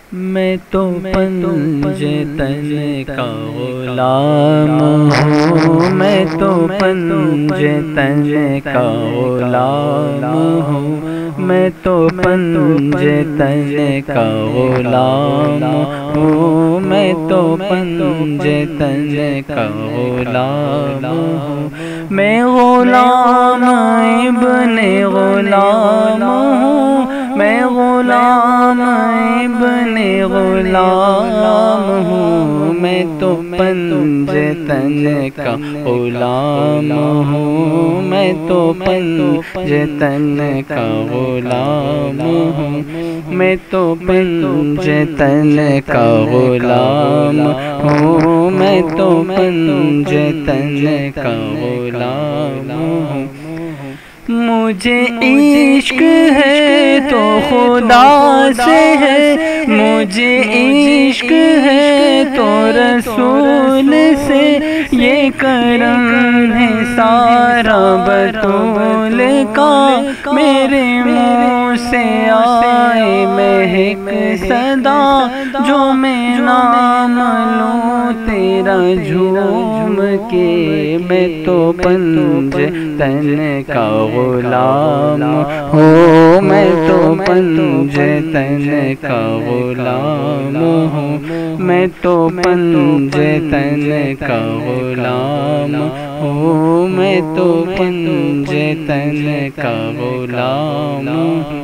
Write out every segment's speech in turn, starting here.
میں تو پنجتن کا غلام ہوں، میں تو پنجتن کا غلام ہوں، میں تو پنجتن کا غلام ہوں، میں تو پنجتن کا غلام ہوں، میں غلام ابن غلام ہوں، میں غلام ابن غلام ہوں، میں تو پنجتن کا غلام ہوں، میں تو پنجتن کا غلام ہوں، میں تو پنجتن کا غلام ہوں، میں تو پنجتن کا غلام ہوں۔ مجھے عشق ہے تو خدا سے ہے، مجھے عشق ہے تو رسول سے، یہ کرم ہے سارا بطول کا، میرے منہ سے آئے مہک صدا، جو میں نام لوں تیرا جھوم کے، میں تو پنجتن کا غلام ہوں، میں تو پنجتن کا غلام ہوں، میں تو پنجتن کا غلام ہوں، میں تو پنجتن کا غلام ہوں۔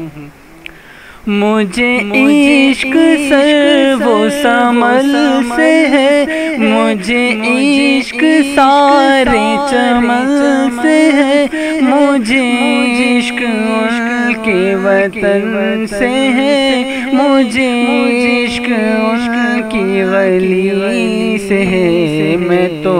مجھے عشق سر و سمل سے ہے، مجھے عشق سارے چمن سے ہے، مجھے عشق ان کے وطن سے ہے، مجھے عشق ان کی گلی سے ہے، میں تو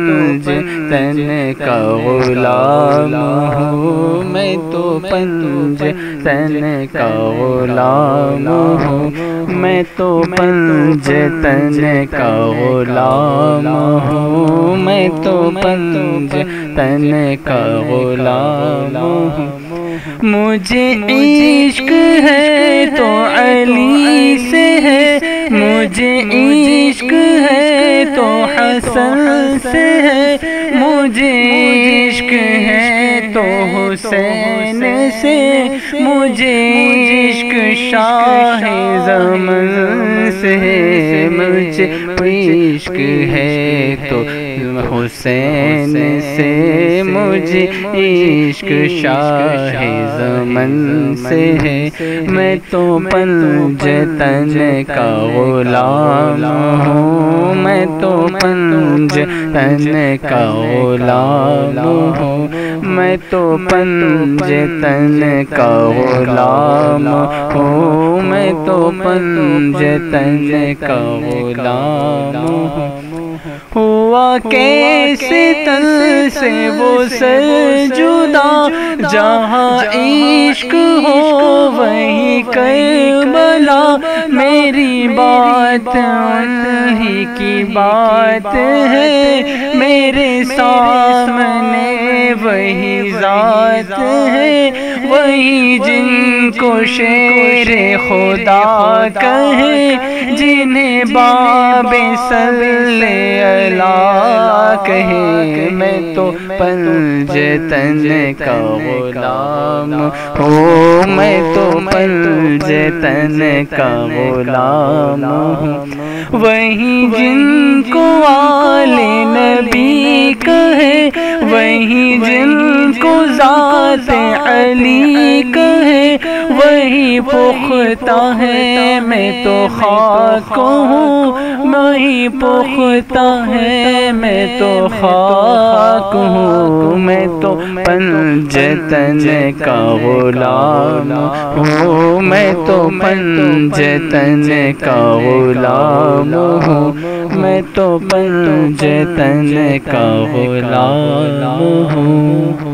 پنجتن کا غلام ہوں، میں تو پنجتن کا غلام ہوں، میں تو پنجتن کا غلام ہوں، میں تو پنجتن کا غلام ہوں۔ مجھے عشق ہے تو علی سے ہے، مجھے عشق ہے تو حسن سے ہے، مجھے عشق ہے تو حسین سے، مجھے عشق شاہ زمن سے ہے، مجھے عشق ہے تو حسین سے، مجھے عشق شاہ زمن سے ہے، میں تو پنجتن کا غلام ہوں، میں تو پنجتن کا غلام ہوں، میں تو پنجتن کا غلام ہوں، میں تو پنجتن کا غلام ہوں۔ ہوا کیسے تن سے وہ سر جدا، جہاں عشق ہو وہیں کربلا، میری بات انہی کی بات ہے، میرے سامنے وہی ذات ہے، وہی جن کو شیر خدا کہے، جنہیں باب صلی اللہ کہے، میں تو پنجتن کا غلام ہوں، میں تو پنجتن کا غلام ہوں، وہی جن کو آل نبی کہے، وہی جن کو ذات علی کہے، وہی پختہ ہے میں تو خاک ہوں، وہی پختہ ہے میں تو خاک ہوں، میں تو پنجتن کا غلام ہوں، میں تو پنجتن کا غلام ہوں، میں تو پنجتن کا غلام ہوں۔